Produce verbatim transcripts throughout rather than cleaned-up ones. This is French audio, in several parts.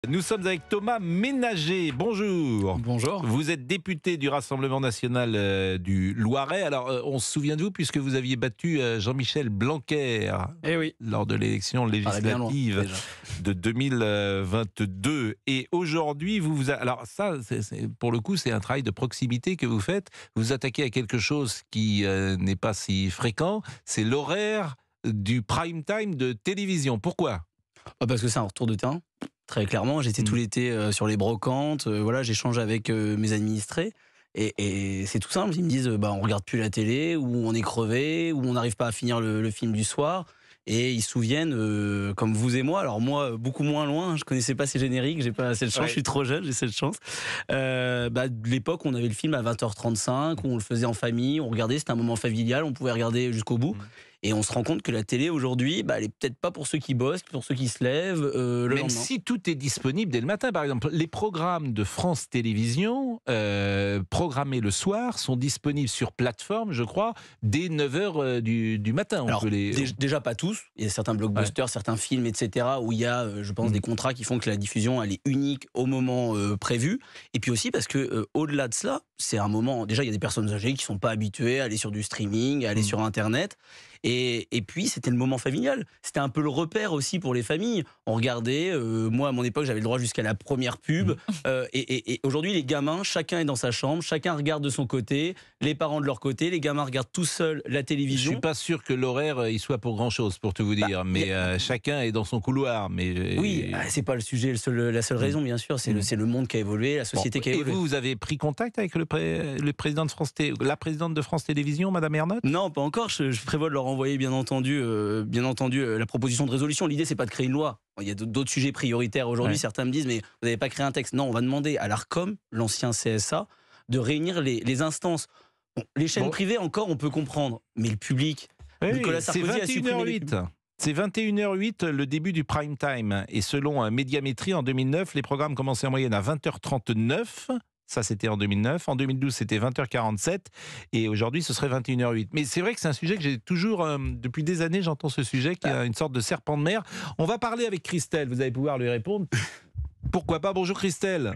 Nous sommes avec Thomas Ménager. Bonjour. Bonjour. Vous êtes député du Rassemblement national euh, du Loiret. Alors, euh, on se souvient de vous puisque vous aviez battu euh, Jean-Michel Blanquer Eh oui. lors de l'élection législative loin, de deux mille vingt-deux. Et aujourd'hui, vous vous... A... Alors ça, c'est, c'est, pour le coup, c'est un travail de proximité que vous faites. Vous vous attaquez à quelque chose qui euh, n'est pas si fréquent. C'est l'horaire du prime time de télévision. Pourquoi ? Ah, parce que c'est un retour de terrain. Très clairement, j'étais mmh. tout l'été euh, sur les brocantes, euh, voilà, j'échange avec euh, mes administrés, et, et c'est tout simple, ils me disent, euh, bah, on regarde plus la télé, ou on est crevé, ou on n'arrive pas à finir le, le film du soir, et ils se souviennent, euh, comme vous et moi, alors moi, beaucoup moins loin, je connaissais pas ces génériques, j'ai pas assez de chance, ouais. Je suis trop jeune, j'ai cette chance, euh, bah, de l'époque, on avait le film à vingt heures trente-cinq, on le faisait en famille, on regardait, c'était un moment familial, on pouvait regarder jusqu'au bout. Mmh. Et on se rend compte que la télé aujourd'hui, bah, elle est peut-être pas pour ceux qui bossent, pour ceux qui se lèvent euh, le Même lendemain. si tout est disponible dès le matin, par exemple, les programmes de France Télévisions euh, programmés le soir sont disponibles sur plateforme, je crois, dès neuf heures du, du matin. On Alors, peut les... dé- déjà pas tous. Il y a certains blockbusters, ouais. certains films, et cetera, où il y a, euh, je pense, mmh. des contrats qui font que la diffusion elle est unique au moment euh, prévu. Et puis aussi parce que euh, au-delà de cela, c'est un moment. Déjà, il y a des personnes âgées qui sont pas habituées à aller sur du streaming, à aller mmh. sur Internet. Et, et puis, c'était le moment familial. C'était un peu le repère aussi pour les familles. On regardait, euh, moi, à mon époque, j'avais le droit jusqu'à la première pub. Euh, et et, et aujourd'hui, les gamins, chacun est dans sa chambre, chacun regarde de son côté, les parents de leur côté, les gamins regardent tout seuls la télévision. Je suis pas sûr que l'horaire, il soit pour grand-chose, pour tout vous dire. Bah, mais euh, chacun est dans son couloir. Mais... Oui, bah, c'est pas le sujet, le seul, la seule raison, bien sûr. C'est, mmh. le, c'est le monde qui a évolué, la société bon, qui a évolué. Et vous, vous avez pris contact avec le, pré, le président de France Té, la présidente de France Télévisions, Madame Ernotte ? Non, pas encore. Je, je prévois de leur envoyer, bien entendu, euh, bien entendu euh, la proposition de résolution. L'idée, c'est pas de créer une loi. Il y a d'autres sujets prioritaires aujourd'hui. Ouais. Certains me disent, mais vous n'avez pas créé un texte. Non, on va demander à l'Arcom, l'ancien C S A, de réunir les, les instances. Bon, les chaînes bon. privées, encore, on peut comprendre. Mais le public, oui, Nicolas Sarkozy c'est vingt et une heures huit. C'est vingt et une heures huit le début du prime time. Et selon Médiamétrie, en deux mille neuf, les programmes commençaient en moyenne à vingt heures trente-neuf. Ça, c'était en deux mille neuf. En deux mille douze, c'était vingt heures quarante-sept. Et aujourd'hui, ce serait vingt et une heures huit. Mais c'est vrai que c'est un sujet que j'ai toujours... Euh, depuis des années, j'entends ce sujet qui est une sorte de serpent de mer. On va parler avec Christelle. Vous allez pouvoir lui répondre. Pourquoi pas ? Bonjour Christelle.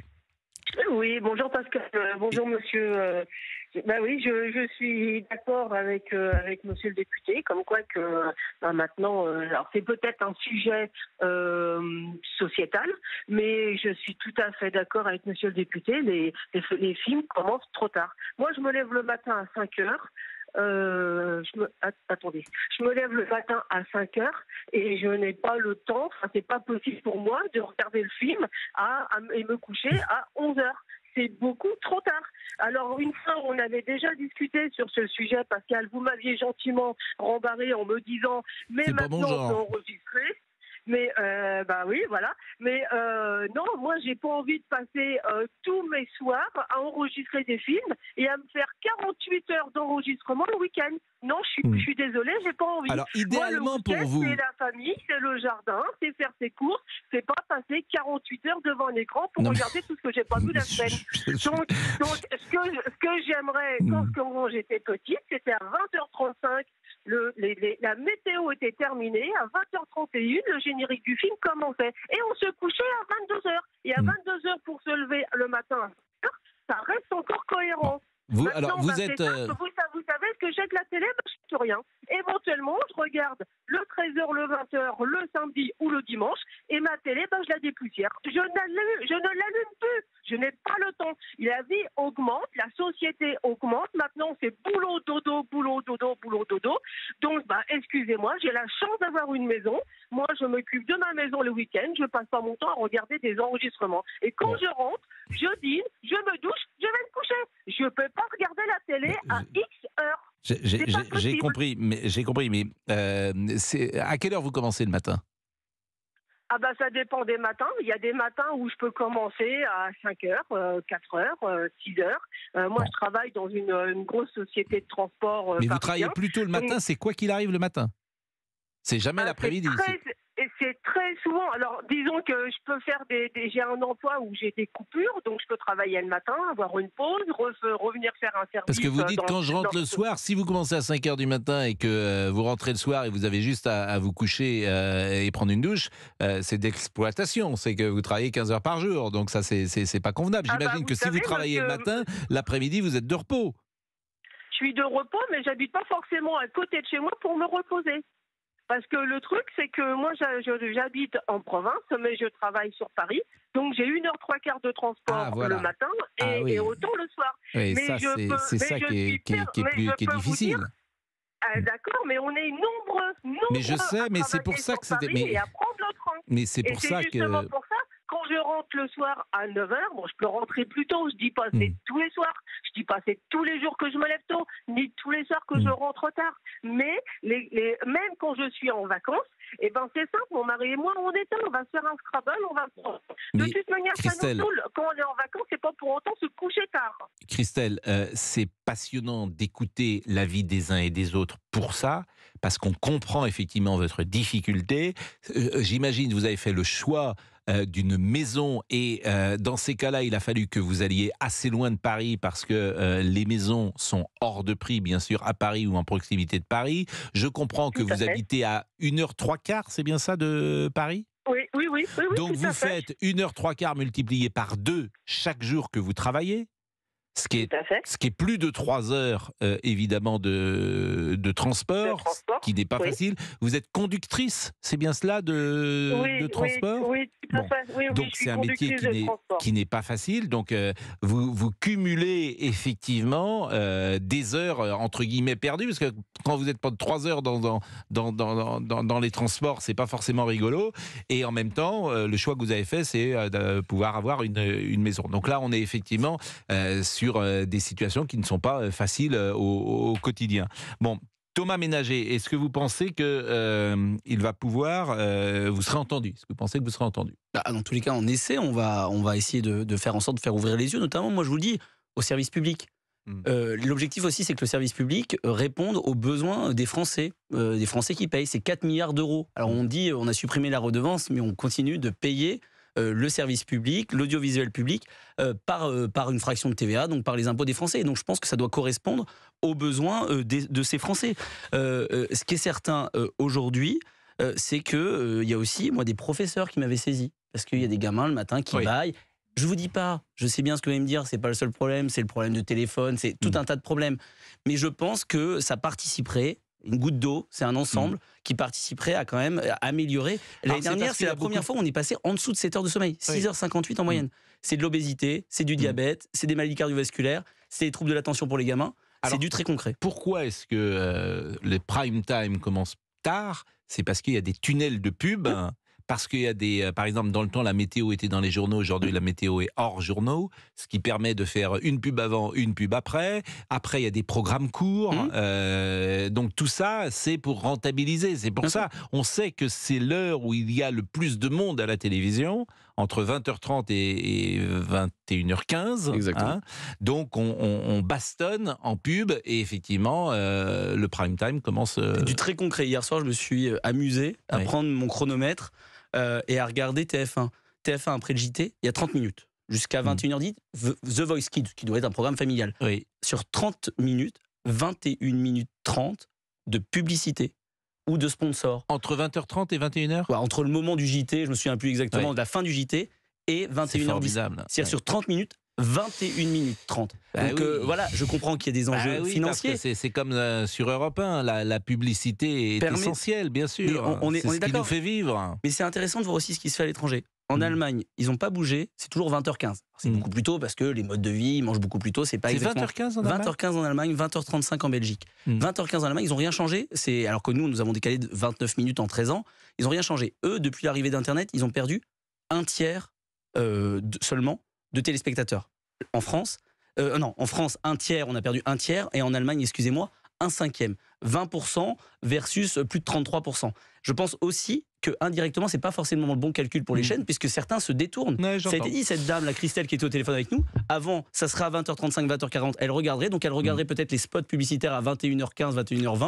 Oui, bonjour Pascal. Euh, bonjour monsieur... Euh... Ben oui, je, je suis d'accord avec euh, avec Monsieur le député, comme quoi que ben maintenant, euh, alors c'est peut-être un sujet euh, sociétal, mais je suis tout à fait d'accord avec Monsieur le député. Les, les les films commencent trop tard. Moi, je me lève le matin à cinq heures. Euh, je me, attendez, je me lève le matin à cinq heures et je n'ai pas le temps. Enfin, c'est pas possible pour moi de regarder le film à, à et me coucher à onze heures. C'est beaucoup trop tard. Alors, une fois, on avait déjà discuté sur ce sujet, Pascal. Vous m'aviez gentiment rembarré en me disant « Mais c'est maintenant, on peut enregistrer ». Mais, euh, bah oui, voilà. Mais euh, non, moi, j'ai pas envie de passer euh, tous mes soirs à enregistrer des films et à me faire quarante-huit heures d'enregistrement le week-end. Non, je suis, mmh. je suis désolée, j'ai pas envie. Alors, idéalement moi, le pour vous... c'est la famille, c'est le jardin, c'est faire ses courses, c'est pas passer quarante-huit heures devant un écran pour non, regarder mais... tout ce que j'ai pas vu la semaine. Donc, donc ce, que, ce que j'aimerais, quand, mmh. quand j'étais petite, c'était à vingt heures trente-cinq. Le, les, les, la météo était terminée, à vingt heures trente et une, le générique du film commençait. Et on se couchait à vingt-deux heures. Et à vingt-deux heures pour se lever le matin à cinq heures, ça reste encore cohérent. Vous, Maintenant, alors, vous ben, êtes... Ça, euh... vous, vous savez ce que j'ai de la télé, ben, je ne sais rien. Éventuellement, je regarde le treize heures, le vingt heures, le samedi ou le dimanche, et ma télé, ben, je la dépoussière. Je, je ne l'allume plus. Je n'ai pas le temps. La vie augmente, la société augmente. Maintenant, c'est boulot, dodo, boulot, dodo, boulot, dodo. Donc, bah, excusez-moi, j'ai la chance d'avoir une maison. Moi, je m'occupe de ma maison le week-end. Je passe pas mon temps à regarder des enregistrements. Et quand ouais. je rentre, je dîne, je me douche, je vais me coucher. Je ne peux pas regarder la télé à X heures. J'ai, j'ai, j'ai compris, mais j'ai compris. Mais euh, c'est, à quelle heure vous commencez le matin ? Ah bah ça dépend des matins. Il y a des matins où je peux commencer à cinq heures, euh, quatre heures, euh, six heures. Euh, moi, bon. je travaille dans une, une grosse société de transport. Euh, Mais vous travaillez plutôt le matin, donc, c'est quoi qu'il arrive le matin ? C'est jamais ah, l'après-midi. C'est très, c'est... c'est très souvent. Alors, disons que je peux faire des, des j'ai un emploi où j'ai des coupures, donc je peux travailler le matin, avoir une pause, re- revenir faire un service. Parce que vous dites, dans, quand je rentre dans... le soir, si vous commencez à cinq heures du matin et que euh, vous rentrez le soir et vous avez juste à, à vous coucher euh, et prendre une douche, euh, c'est d'exploitation. C'est que vous travaillez quinze heures par jour. Donc ça, c'est, c'est, c'est pas convenable. Ah bah, J'imagine vous que si savez, vous travaillez monsieur... le matin, l'après-midi, vous êtes de repos. Je suis de repos, mais j'habite pas forcément à côté de chez moi pour me reposer. Parce que le truc, c'est que moi, j'habite en province, mais je travaille sur Paris. Donc, j'ai une heure trois quarts de transport Ah, voilà. le matin et, Ah, oui. et autant le soir. Oui, mais ça, je c'est, peux, c'est mais ça je qui est, suis qui est, per- qui est mais plus, je qui est peux vous difficile. dire, ah, d'accord, mais on est nombreux, nombreux Mais je sais, à mais c'est pour travailler ça sur que c'était. Paris Mais, et à prendre le train. mais c'est Et pour c'est ça justement que. pour ça, quand je rentre le soir à neuf heures, bon, je peux rentrer plus tôt, je dis pas c'est Mm. tous les soirs, je dis pas c'est tous les jours que je me lève tôt, ni tous les soirs que Mm. je rentre tard. Mais les, les, même quand je suis en vacances, eh ben c'est simple, mon mari et moi, on est là, on va se faire un Scrabble, on va. De Mais, toute manière, ça Christelle, nous saoule. Quand on est en vacances, c'est pas pour autant se coucher tard. Christelle, euh, c'est passionnant d'écouter l'avis des uns et des autres pour ça, parce qu'on comprend effectivement votre difficulté. Euh, J'imagine que vous avez fait le choix euh, d'une maison et euh, dans ces cas-là, il a fallu que vous alliez assez loin de Paris parce que euh, les maisons sont hors de prix, bien sûr, à Paris ou en proximité de Paris. Je comprends que Tout à vous fait. habitez à une heure trois quarts, c'est bien ça, de Paris ? Oui, oui, oui, oui, oui, Donc tout vous à fait. faites une heure trois quarts multiplié par deux chaque jour que vous travaillez, ce qui est, Tout à fait. ce qui est plus de trois heures euh, évidemment de, de transport, De transport, ce qui n'est pas oui. facile. Vous êtes conductrice, c'est bien cela, de, oui, de transport? Oui, oui, tout à Bon. fait. Oui, oui, Donc je suis c'est un métier conductrice qui de n'est, transport. qui n'est pas facile. Donc euh, vous, vous cumulez effectivement euh, des heures euh, entre guillemets perdues, parce que quand vous êtes pas de trois heures dans, dans, dans, dans, dans, dans les transports, c'est pas forcément rigolo. Et en même temps, euh, le choix que vous avez fait, c'est euh, de pouvoir avoir une, une maison. Donc là, on est effectivement euh, sur euh, des situations qui ne sont pas euh, faciles euh, au, au quotidien. Bon. Thomas Ménager, est-ce que vous pensez que euh, il va pouvoir, euh, vous serez entendu? Est-ce que vous pensez que vous serez entendu? Bah, dans tous les cas, on essaie, on va, on va essayer de, de faire en sorte de faire ouvrir les yeux, notamment, moi je vous le dis, au service public. Mm. Euh, l'objectif aussi, c'est que le service public euh, réponde aux besoins des Français, euh, des Français qui payent. C'est quatre milliards d'euros. Alors on dit, on a supprimé la redevance, mais on continue de payer euh, le service public, l'audiovisuel public, euh, par, euh, par une fraction de T V A, donc par les impôts des Français. Et donc je pense que ça doit correspondre aux besoins euh, des, de ces Français. Euh, euh, ce qui est certain euh, aujourd'hui, euh, c'est qu'il euh, y a aussi, moi, des professeurs qui m'avaient saisi. Parce qu'il y a des gamins le matin qui Oui. baillent. Je vous dis pas, je sais bien ce que vous allez me dire, c'est pas le seul problème, c'est le problème de téléphone, c'est tout Mm. un tas de problèmes. Mais je pense que ça participerait, une goutte d'eau, c'est un ensemble qui participerait à quand même améliorer. L'année c'est dernière, parce c'est qu'il y la a beaucoup première de- fois où on est passé en dessous de sept heures de sommeil, six heures cinquante-huit en moyenne. C'est de l'obésité, c'est du diabète, c'est des maladies cardiovasculaires, c'est des troubles de l'attention pour les gamins, c'est Alors, du très concret. Pourquoi est-ce que euh, les prime time commencent tard? C'est parce qu'il y a des tunnels de pub. hein, Parce qu'il y a des, euh, par exemple, dans le temps, la météo était dans les journaux. Aujourd'hui, la météo est hors journaux, ce qui permet de faire une pub avant, une pub après. Après, il y a des programmes courts. Mhm. euh, donc tout ça, c'est pour rentabiliser. C'est pour Bien ça, on sait que c'est l'heure où il y a le plus de monde à la télévision, entre vingt heures trente et, et vingt et une heures quinze. Exactement. hein. Donc on, on- on bastonne en pub et effectivement, euh, le prime time commence. euh, Du très concret. Hier soir, je me suis euh, amusé à Oui. prendre mon chronomètre euh, et à regarder T F un. T F un après le J T, il y a trente minutes. Jusqu'à Mm. vingt et une heures dix, The The Voice Kids, qui doit être un programme familial. oui. Sur trente minutes, vingt et une minutes trente de publicité ou de sponsor. Entre vingt heures trente et vingt et une heures. Ouais, entre le moment du J T, je me souviens plus exactement, Oui. de la fin du J T, et vingt C'est et une heures dix. formidable. C'est-à-dire Ouais. sur trente minutes, vingt et une minutes trente. Bah Donc oui. euh, voilà, je comprends qu'il y a des Bah enjeux oui, parce financiers. que C'est c'est comme euh, sur Europe un, la, la publicité est Permet- essentielle, bien sûr. Mais on- on est- c'est on ce est qui nous d'accord. fait vivre. Mais c'est intéressant de voir aussi ce qui se fait à l'étranger. En Mm. Allemagne, ils n'ont pas bougé, c'est toujours vingt heures quinze. C'est Mm. beaucoup plus tôt parce que les modes de vie, ils mangent beaucoup plus tôt, c'est pas C'est exactement... vingt heures quinze en vingt Allemagne. heures quinze en Allemagne, vingt heures trente-cinq en Belgique. Mm. vingt heures quinze en Allemagne, ils n'ont rien changé. C'est alors que nous, nous avons décalé de vingt-neuf minutes en treize ans. Ils n'ont rien changé. Eux, depuis l'arrivée d'Internet, ils ont perdu un tiers euh, de- seulement de téléspectateurs. En France, euh, non, en France, un tiers, on a perdu un tiers, et en Allemagne, excusez-moi, un cinquième. vingt pour cent versus plus de trente-trois pour cent. Je pense aussi que indirectement, c'est pas forcément le bon calcul pour les Mm. chaînes, puisque certains se détournent. Ouais, Ça a j'entends. été dit, cette dame, la Christelle qui était au téléphone avec nous, avant, ça serait à vingt heures trente-cinq, vingt heures quarante, elle regarderait, donc elle regarderait peut-être les spots publicitaires à vingt et une heures quinze, vingt et une heures vingt,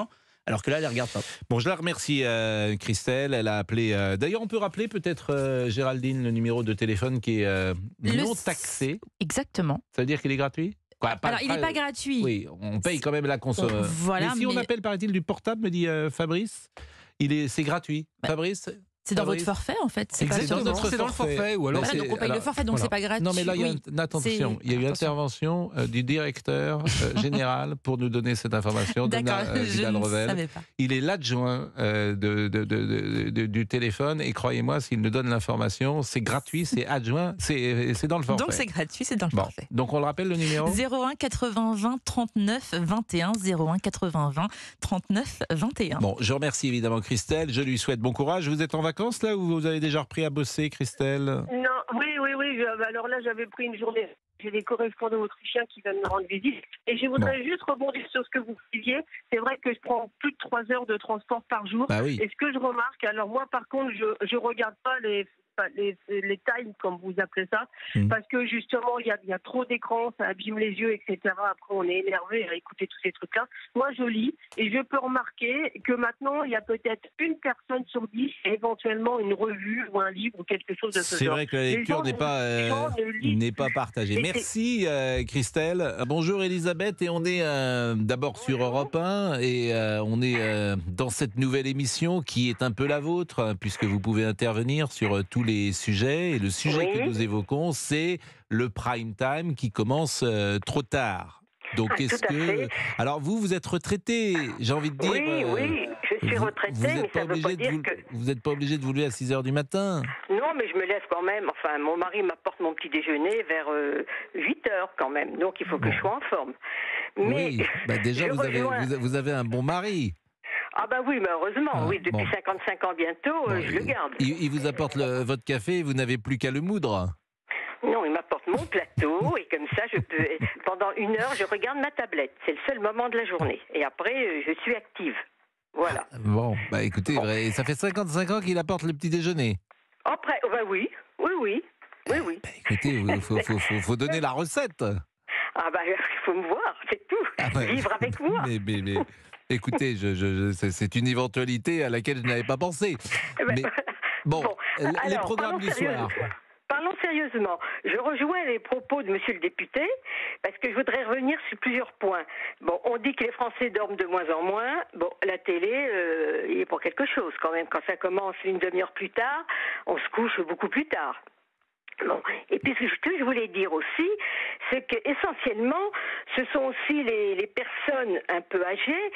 Alors que là, elle ne regarde pas. Bon, je la remercie, euh, Christelle. Elle a appelé. Euh... D'ailleurs, on peut rappeler peut-être, euh, Géraldine, le numéro de téléphone qui est euh, non Le- taxé. Exactement. Ça veut dire qu'il est gratuit? Quoi, pas- Alors, il n'est pas gratuit. Oui, on paye quand même la consomme. On- voilà, mais si on mais- appelle, paraît-il, du portable, me dit euh, Fabrice, il est, c'est gratuit. Bah, Fabrice. C'est dans Fabrice. votre forfait, en fait. C'est pas Exactement. sur Dans notre c'est dans le forfait. forfait, ou alors Mais Voilà, c'est- donc on paye alors, le forfait, donc voilà. c'est pas gratuit. Non, mais là, il y a Oui. une attention. C'est- Il y a eu attention. intervention euh, du directeur euh, général pour nous donner cette information. D'accord, Donat, euh, je Vidal ne Revel. savais pas. Il est l'adjoint euh, de, de- de- de- de- du téléphone et croyez-moi, s'il nous donne l'information, c'est gratuit, c'est adjoint, c'est c'est dans le forfait. Donc c'est gratuit, c'est dans le Bon, forfait. donc on le rappelle le numéro. zéro un quatre-vingts vingt trente-neuf vingt et un, zéro un quatre-vingts vingt trente-neuf vingt et un. Bon, je remercie évidemment Christelle. Je lui souhaite bon courage. Vous êtes en vacances là ou vous avez déjà repris à bosser, Christelle? Non, oui, oui, oui. je- alors là, j'avais pris une journée. J'ai des correspondants autrichiens qui viennent me rendre visite. Et je voudrais juste rebondir sur ce que vous disiez. C'est vrai que je prends plus de trois heures de transport par jour. Bah oui. Et ce que je remarque, alors moi, par contre, je je regarde pas les pas les, les times, comme vous appelez ça, Mhm. parce que justement, il y a, il y a trop d'écrans, ça abîme les yeux, et cetera. Après, on est énervé à écouter tous ces trucs-là. Moi, je lis et je peux remarquer que maintenant, il y a peut-être une personne sur dix, éventuellement une revue ou un livre ou quelque chose de ce C'est genre. vrai que la Les lecture gens n'est ne- pas, les euh, gens ne lisent n'est pas partagée. Et Merci euh, Christelle. Euh, Bonjour Elisabeth et on est euh, d'abord sur Europe un et euh, on est euh, dans cette nouvelle émission qui est un peu la vôtre hein, puisque vous pouvez intervenir sur euh, tous les sujets et le sujet Oui. que nous évoquons c'est le prime time qui commence euh, trop tard. Donc Ah, est-ce tout à que fait. alors vous vous êtes retraité, j'ai envie de dire Oui, euh, oui, je suis vous- retraitée, vous êtes mais pas ça ne veut obligé pas de dire vous, que... vous n'êtes pas obligé de vous lever à six heures du matin. Non, mais je me lève quand même. Enfin, mon mari m'apporte mon petit déjeuner vers euh, huit heures quand même. Donc, il faut que Bon. je sois en forme. Mais Oui, bah déjà je vous avez, rejoins- vous, vous avez un bon mari. Ah bah oui, mais heureusement, Ah, oui, depuis bon. cinquante-cinq ans bientôt, euh, Bon, je le garde. Il, il vous apporte le- votre café et vous n'avez plus qu'à le moudre. Non, il m'apporte mon plateau et comme ça, je peux... pendant une heure, je regarde ma tablette. C'est le seul moment de la journée. Et après, euh, je suis active. Voilà. Bon, bah écoutez, Bon. vrai, ça fait cinquante-cinq ans qu'il apporte le petit déjeuner. Après, oh bah oui, oui, oui, oui, oui. Bah écoutez, il faut, faut, faut, faut donner la recette. Ah bah, il faut me voir, c'est tout. Ah bah, Vivre avec moi. Mais, mais, mais écoutez, je, je, je- c'est- c'est une éventualité à laquelle je n'avais pas pensé. Eh ben, Mais bon, Bon, l- les alors, programmes parlons du soir. sérieusement. Parlons sérieusement. Je rejoins les propos de monsieur le député parce que je voudrais revenir sur plusieurs points. Bon, on dit que les Français dorment de moins en moins. Bon, la télé, euh, il est pour quelque chose quand même. Quand ça commence une demi-heure plus tard, on se couche beaucoup plus tard. Bon. Et puis ce que je voulais dire aussi, c'est que essentiellement, ce sont aussi les, les personnes un peu âgées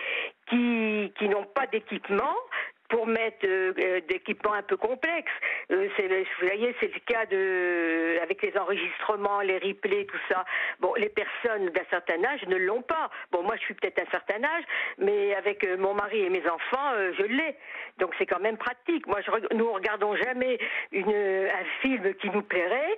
qui, qui n'ont pas d'équipement pour mettre euh, euh, d'équipements un peu complexes. Euh, c'est le, vous voyez, c'est le cas de avec les enregistrements, les replays, tout ça. Bon, les personnes d'un certain âge ne l'ont pas. Bon, moi, je suis peut-être un certain âge, mais avec euh, mon mari et mes enfants, euh, je l'ai. Donc, c'est quand même pratique. Moi, je, reg- nous regardons jamais une, un film qui nous plairait.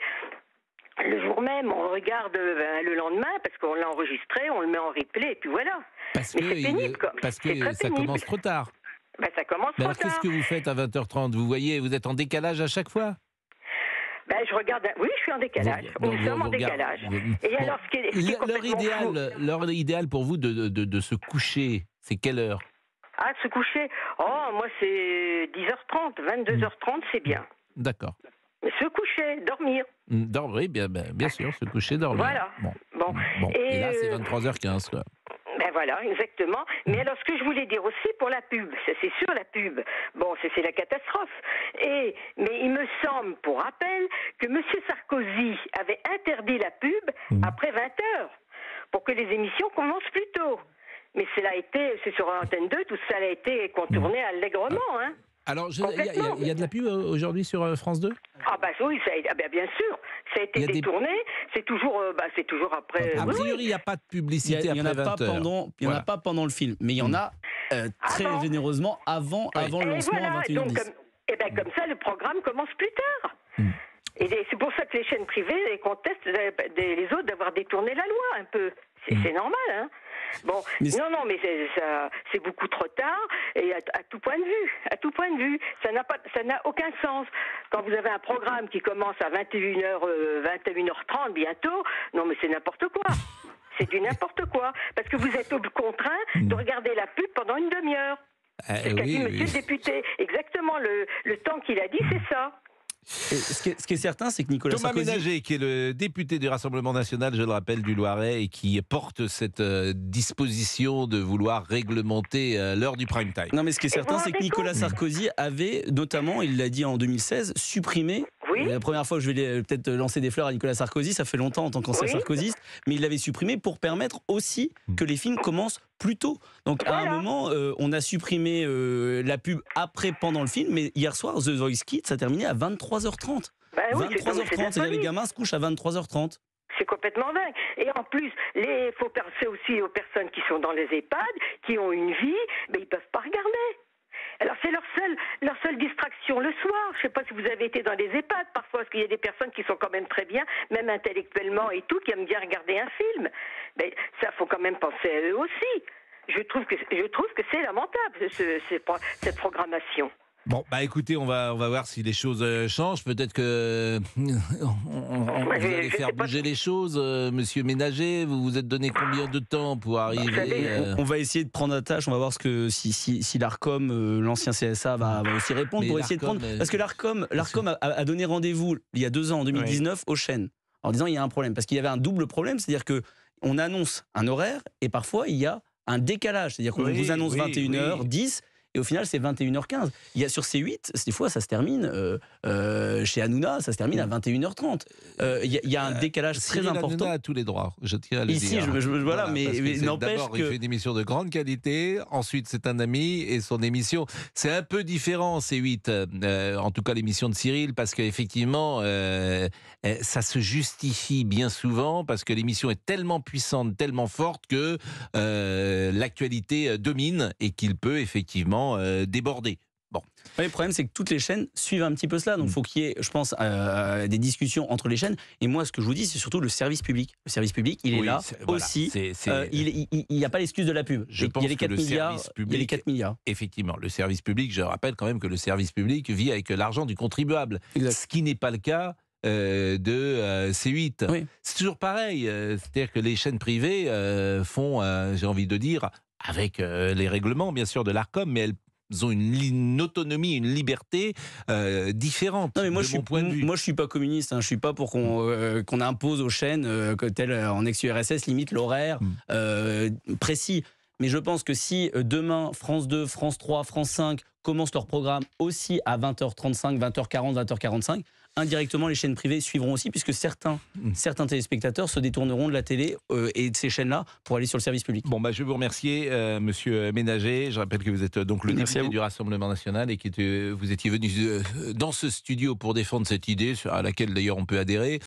Le jour même, on regarde euh, ben, le lendemain parce qu'on l'a enregistré, on le met en replay et puis voilà. Parce Mais que, c'est il- pénible, quoi. parce que C'est très ça pénible. commence trop tard. Ben, ça commence Mais trop alors, qu'est-ce tard. que vous faites à vingt heures trente? Vous voyez, vous êtes en décalage à chaque fois? Ben, je regarde. Oui, je suis en décalage. Vous- Nous vous- sommes vous en regardez- décalage. vous- Et Bon, alors, ce qui est, ce qui est l'heure complètement fou- idéale, l'heure idéale pour vous de, de, de se coucher, c'est quelle heure? Ah, de se coucher. Oh, moi, c'est dix heures trente, vingt-deux heures trente, c'est bien. D'accord. Mais se coucher, dormir. Dormir, oui, bien, bien, bien sûr, se coucher, dormir. Voilà. Bon. Bon. Bon. Et, Et, là, c'est euh, vingt-trois heures quinze, quoi. Ben voilà, exactement. Mais alors, ce que je voulais dire aussi pour la pub, ça, c'est sûr, la pub, bon, c'est c'est la catastrophe. Et, mais il me semble, pour rappel, que M. Sarkozy avait interdit la pub Mmh. après vingt heures, pour que les émissions commencent plus tôt. Mais cela a été, c'est sur Antenne deux, tout ça a été contourné allègrement, hein. Alors, je- il y, a- il y a- complètement. il y a de la pub euh, aujourd'hui sur euh, France deux? Ah bah oui, ça a, ah ben bien sûr, ça a été Il y a des- détourné, c'est toujours, euh, bah, c'est toujours après... A oui, oui. priori, il n'y a pas de Il publicité n'y en a après pas vingt heures. pendant, il y en a Voilà. pas pendant le film, mais il y en a euh, très Avant. généreusement avant, Oui. avant le Et lancement voilà, à vingt et une heures donc dix. comme, et ben comme ça, le programme commence plus tard. Mm. Et les- c'est pour ça que les chaînes privées elles contestent les, des- les autres d'avoir détourné la loi un peu. C'est Mm. c'est normal, hein. Bon, Mais c'est- non, non, mais c'est ça- c'est beaucoup trop tard et à, à tout point de vue, à tout point de vue, ça n'a pas, ça n'a aucun sens. Quand vous avez un programme qui commence à vingt et une heures, vingt et une heures trente bientôt, non mais c'est n'importe quoi. C'est du n'importe quoi. Parce que vous êtes contraint de regarder la pub pendant une demi-heure. Euh, C'est ce qu'a oui, dit oui. monsieur le député. Exactement, le, le temps qu'il a dit, c'est ça. Et ce, qui est, ce qui est certain, c'est que Nicolas Thomas Sarkozy... Ménager, qui est le député du Rassemblement national, je le rappelle, du Loiret, et qui porte cette euh, disposition de vouloir réglementer euh, l'heure du prime time. Non, mais ce qui est Et certain, vous c'est que rendez Nicolas compte Sarkozy avait, notamment, il l'a dit en deux mille seize, supprimé. Oui. La première fois que je vais les- peut-être lancer des fleurs à Nicolas Sarkozy, ça fait longtemps en tant qu'ancien Oui. sarkozyste, mais il l'avait supprimé pour permettre aussi que les films commencent plus tôt. Donc à un Voilà. moment, euh, on a supprimé euh, la pub après, pendant le film, mais hier soir, The Voice Kids, ça a terminé à vingt-trois heures trente. Ben oui, c'est- vingt-trois heures c'est de la trente, c'est-à-dire les folie. gamins se couchent à vingt-trois heures trente. C'est complètement dingue. Et en plus, il faut penser aussi aux personnes qui sont dans les EHPAD, qui ont une vie, mais ils ne peuvent pas regarder. Alors c'est leur seule, leur seule distraction le soir. Je ne sais pas si vous avez été dans les EHPAD parfois, parce qu'il y a des personnes qui sont quand même très bien, même intellectuellement et tout, qui aiment bien regarder un film. Mais ça, faut quand même penser à eux aussi. Je trouve que, je trouve que c'est lamentable, ce- ce- cette programmation. Bon, bah écoutez, on va, on va voir si les choses euh, changent. Peut-être que on, on- on- Ouais, vous je- allez je faire sais pas. bouger les choses, euh, monsieur Ménager. Vous vous êtes donné combien de temps pour arriver savez, euh, On va essayer de prendre la tâche, on va voir ce que, si, si, si l'ARCOM, euh, l'ancien C S A, va, va aussi répondre Mais pour essayer de l'ARCOM, prendre. euh, Parce que l'ARCOM, l'ARCOM a, a donné rendez-vous il y a deux ans, en deux mille dix-neuf, aux chaînes, en disant il y a un problème. Parce qu'il y avait un double problème, c'est-à-dire qu'on annonce un horaire et parfois il y a un décalage. C'est-à-dire qu'on Oui, vous annonce oui, vingt et une heures oui. dix. Et au final, c'est vingt et une heures quinze. Il y a sur C huit, des fois, ça se termine, euh, euh, chez Hanouna, ça se termine à vingt et une heures trente. Euh, Il y, a- il y a un décalage très Cyril important. Hanouna a tous les droits, je tiens à le Ici, dire. je- je- voilà, mais- parce que mais c'est- n'empêche d'abord, que- il fait une émission de grande qualité, ensuite c'est un ami, et son émission, c'est un peu différent, C huit, euh, en tout cas l'émission de Cyril, parce qu'effectivement, euh, euh, ça se justifie bien souvent, parce que l'émission est tellement puissante, tellement forte, que euh, l'actualité euh, domine, et qu'il peut effectivement euh, déborder. Bon. Ouais, le problème, c'est que toutes les chaînes suivent un petit peu cela. Donc, il Mm. faut qu'il y ait, je pense, euh, des discussions entre les chaînes. Et moi, ce que je vous dis, c'est surtout le service public. Le service public, il est Oui, là c'est- voilà, aussi. c'est- c'est- Euh, il n'y a pas l'excuse de la pub. Je il pense y a les que quatre le milliards. service Il y a les public- quatre milliards. Effectivement, le service public, je rappelle quand même que le service public vit avec l'argent du contribuable, Exact. ce qui n'est pas le cas euh, de euh, C huit. Oui. C'est toujours pareil, euh, c'est-à-dire que les chaînes privées euh, font, euh, j'ai envie de dire, avec euh, les règlements bien sûr de l'ARCOM, mais elles ont une, li- une autonomie, une liberté euh, différente Non, mais moi, de je suis, mon point de vue. moi, je suis pas communiste. Hein. Je suis pas pour qu'on euh, qu'on impose aux chaînes, euh, que tel euh, en ex-U R S S, limite l'horaire Mm. euh, précis. Mais je pense que si euh, demain, France deux, France trois, France cinq commencent leur programme aussi à vingt heures trente-cinq, vingt heures quarante, vingt heures quarante-cinq, indirectement, les chaînes privées suivront aussi, puisque certains, Mm. certains téléspectateurs se détourneront de la télé euh, et de ces chaînes-là pour aller sur le service public. Bon, bah, je vais vous remercier, euh, monsieur Ménager. Je rappelle que vous êtes euh, donc le Merci à député vous. du Rassemblement national et que vous étiez venu euh, dans ce studio pour défendre cette idée, à laquelle d'ailleurs on peut adhérer.